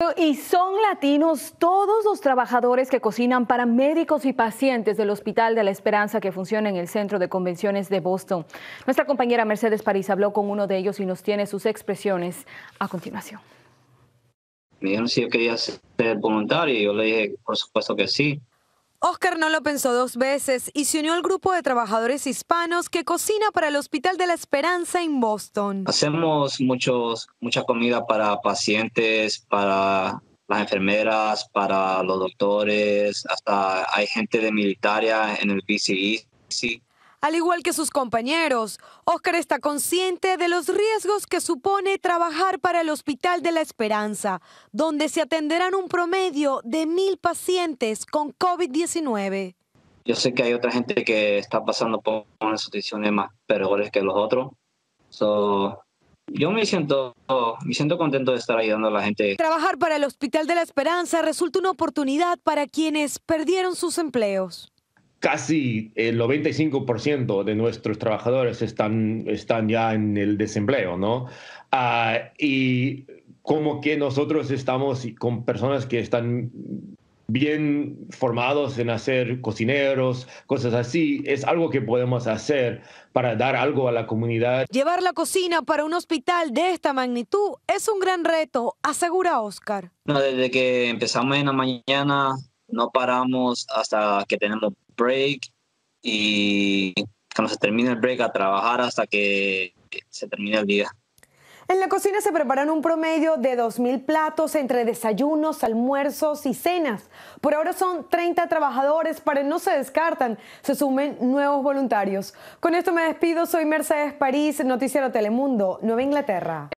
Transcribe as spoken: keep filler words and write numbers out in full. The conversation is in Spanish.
Y son latinos todos los trabajadores que cocinan para médicos y pacientes del Hospital de la Esperanza que funciona en el Centro de Convenciones de Boston. Nuestra compañera Mercedes París habló con uno de ellos y nos tiene sus expresiones a continuación. Me dijeron si yo quería ser voluntario y yo le dije, por supuesto que sí. Oscar no lo pensó dos veces y se unió al grupo de trabajadores hispanos que cocina para el Hospital de la Esperanza en Boston. Hacemos muchos, mucha comida para pacientes, para las enfermeras, para los doctores, hasta hay gente de militaria en el V C E C. Al igual que sus compañeros, Oscar está consciente de los riesgos que supone trabajar para el Hospital de la Esperanza, donde se atenderán un promedio de mil pacientes con COVID diecinueve. Yo sé que hay otra gente que está pasando por unas situaciones más peores que los otros. So, yo me siento, me siento contento de estar ayudando a la gente. Trabajar para el Hospital de la Esperanza resulta una oportunidad para quienes perdieron sus empleos. Casi el noventa y cinco por ciento de nuestros trabajadores están, están ya en el desempleo, ¿no? Uh, y como que nosotros estamos con personas que están bien formados en hacer cocineros, cosas así, es algo que podemos hacer para dar algo a la comunidad. Llevar la cocina para un hospital de esta magnitud es un gran reto, asegura Oscar. No, desde que empezamos en la mañana, no paramos hasta que tenemos break y cuando se termine el break a trabajar hasta que se termine el día. En la cocina se preparan un promedio de dos mil platos entre desayunos, almuerzos y cenas. Por ahora son treinta trabajadores, pero no se descartan, se sumen nuevos voluntarios. Con esto me despido, soy Mercedes París, Noticiero Telemundo, Nueva Inglaterra.